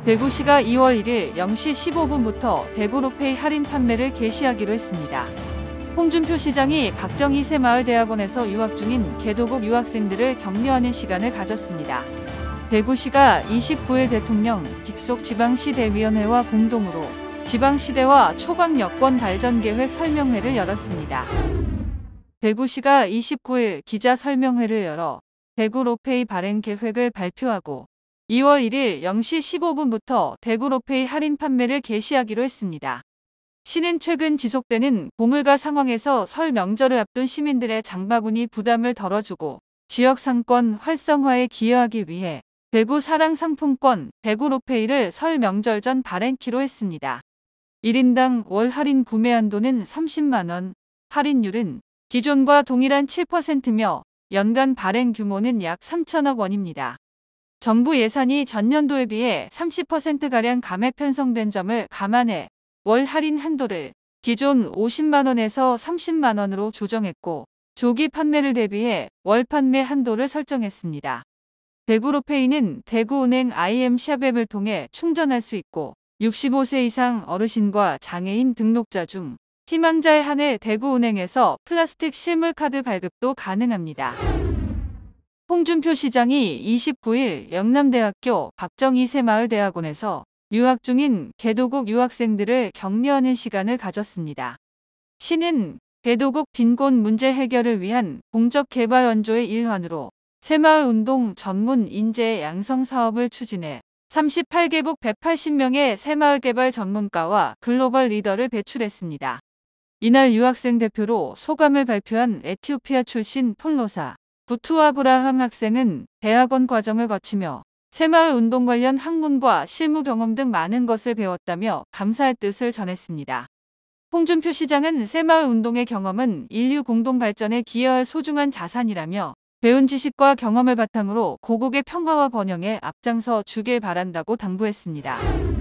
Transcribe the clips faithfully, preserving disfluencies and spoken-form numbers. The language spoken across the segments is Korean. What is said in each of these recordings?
대구시가 이월 일일 영 시 십오 분부터 대구로페이 할인 판매를 개시하기로 했습니다. 홍준표 시장이 박정희 새마을대학원에서 유학 중인 개도국 유학생들을 격려하는 시간을 가졌습니다. 대구시가 이십구 일 대통령 직속 지방시대위원회와 공동으로 지방시대와 초강 여권 발전 계획 설명회를 열었습니다. 대구시가 이십구 일 기자설명회를 열어 대구로페이 발행 계획을 발표하고 이월 일일 영 시 십오 분부터 대구로페이 할인 판매를 개시하기로 했습니다. 시는 최근 지속되는 고물가 상황에서 설 명절을 앞둔 시민들의 장바구니 부담을 덜어주고 지역 상권 활성화에 기여하기 위해 대구 사랑 상품권 대구로페이를 설 명절 전 발행키로 했습니다. 일 인당 월 할인 구매 한도는 삼십만 원, 할인율은 기존과 동일한 칠 퍼센트며 연간 발행 규모는 약 삼천억 원입니다. 정부 예산이 전년도에 비해 삼십 퍼센트가량 감액 편성된 점을 감안해 월 할인 한도를 기존 오십만 원에서 삼십만 원으로 조정했고 조기 판매를 대비해 월 판매 한도를 설정했습니다. 대구로페이는 대구은행 아이엠샵 앱을 통해 충전할 수 있고 육십오 세 이상 어르신과 장애인 등록자 중 희망자에 한해 대구은행에서 플라스틱 실물카드 발급도 가능합니다. 홍준표 시장이 이십구 일 영남대학교 박정희 새마을대학원에서 유학 중인 개도국 유학생들을 격려하는 시간을 가졌습니다. 시는 개도국 빈곤 문제 해결을 위한 공적 개발 원조의 일환으로 새마을운동 전문 인재 양성 사업을 추진해 삼십팔 개국 백팔십 명의 새마을 개발 전문가와 글로벌 리더를 배출했습니다. 이날 유학생 대표로 소감을 발표한 에티오피아 출신 폴로사 부투 아브라함 학생은 대학원 과정을 거치며 새마을 운동 관련 학문과 실무 경험 등 많은 것을 배웠다며 감사의 뜻을 전했습니다. 홍준표 시장은 새마을 운동의 경험은 인류 공동 발전에 기여할 소중한 자산이라며 배운 지식과 경험을 바탕으로 고국의 평화와 번영에 앞장서 주길 바란다고 당부했습니다.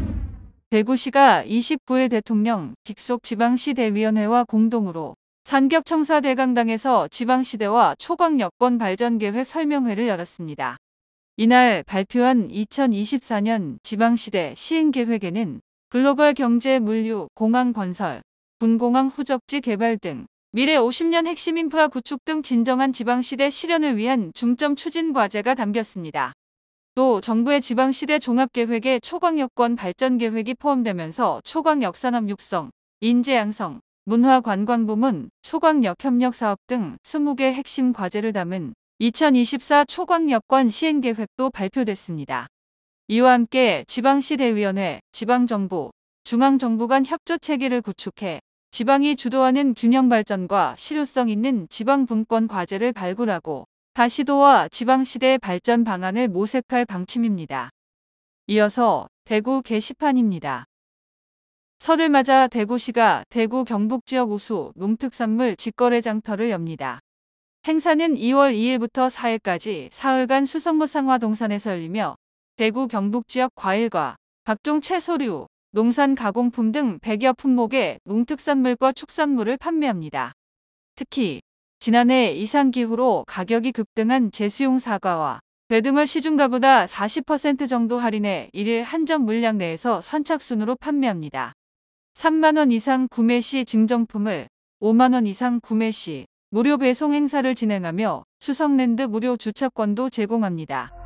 대구시가 이십구 일 대통령 직속 지방시대위원회와 공동으로 산격청사 대강당에서 지방시대와 초강 여권 발전 계획 설명회를 열었습니다. 이날 발표한 이천이십사 년 지방시대 시행계획에는 글로벌 경제 물류, 공항 건설, 군공항 후적지 개발 등 미래 오십 년 핵심 인프라 구축 등 진정한 지방시대 실현을 위한 중점 추진 과제가 담겼습니다. 또 정부의 지방시대 종합계획에 초강여권 발전계획이 포함되면서 초강역산업 육성, 인재 양성, 문화관광부문, 초강역협력사업 등 스무 개 핵심 과제를 담은 이천이십사 초강여권 시행계획도 발표됐습니다. 이와 함께 지방시대위원회, 지방정부, 중앙정부 간 협조체계를 구축해 지방이 주도하는 균형발전과 실효성 있는 지방분권 과제를 발굴하고 다시도와 지방시대 발전 방안을 모색할 방침입니다. 이어서 대구 게시판입니다. 설을 맞아 대구시가 대구 경북지역 우수 농특산물 직거래 장터를 엽니다. 행사는 이월 이일부터 사일까지 사흘간 수성무상화 동산에서 열리며 대구 경북지역 과일과 각종 채소류, 농산 가공품 등 백여 품목의 농특산물과 축산물을 판매합니다. 특히 지난해 이상기후로 가격이 급등한 제수용 사과와 배 등을 시중가보다 사십 퍼센트 정도 할인해 일일 한정 물량 내에서 선착순으로 판매합니다. 삼만 원 이상 구매 시 증정품을 오만 원 이상 구매 시 무료 배송 행사를 진행하며 수성랜드 무료 주차권도 제공합니다.